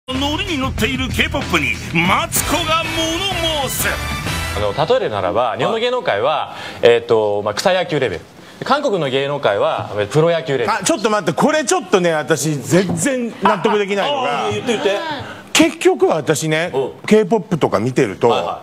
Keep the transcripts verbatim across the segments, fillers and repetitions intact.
ノリに乗っている K-ポップ にマツコが物申す。 あの例えるならば日本の芸能界は、えーとまあ、草野球レベル、韓国の芸能界はプロ野球レベル。 あ、ちょっと待って、これちょっとね私全然納得できないのが、 言って言って。 結局は私ね K-ポップ とか見てると、はいはい、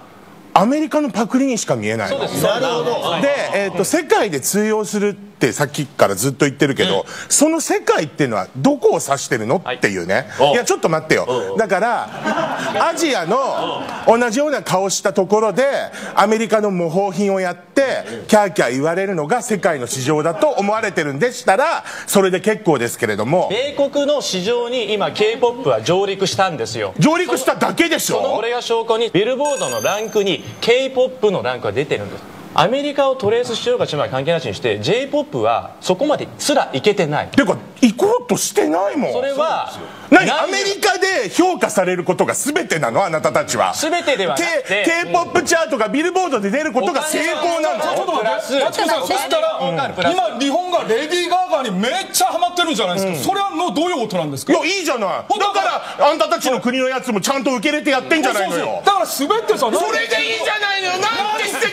アメリカのパクリにしか見えないの。 そうです。なるほど。 で、えーと世界で通用するってさっきからずっと言ってるけど、うん、その世界っていうのはどこを指してるのっていうね、はい、いやちょっと待ってよ。だからアジアの同じような顔したところでアメリカの模倣品をやってキャーキャー言われるのが世界の市場だと思われてるんでしたらそれで結構ですけれども、 米国の市場に今 K-ポップ は上陸したんですよ。 上陸しただけでしょ。 そのこれが証拠にビルボードのランクに K-ポップ のランクが出てるんです。アメリカをトレースしようかしまい関係なしにして J-ポップ はそこまですらいけてない。 てか行こうとしてないもん。 それは何、アメリカで評価されることが全てなの？あなたたちは全てではなくて K-ポップ チャートがビルボードで出ることが成功なの？ ちょっと待って、マツコさん、そしたら今日本がレディー・ガガにめっちゃハマってるんじゃないですか、うん、それはのどういう音なんですか？ いや、いいじゃない。だからあんたたちの国のやつもちゃんと受け入れてやってんじゃないのよ。 だから滑ってさ、 それでいいじゃないのよ。なんて素敵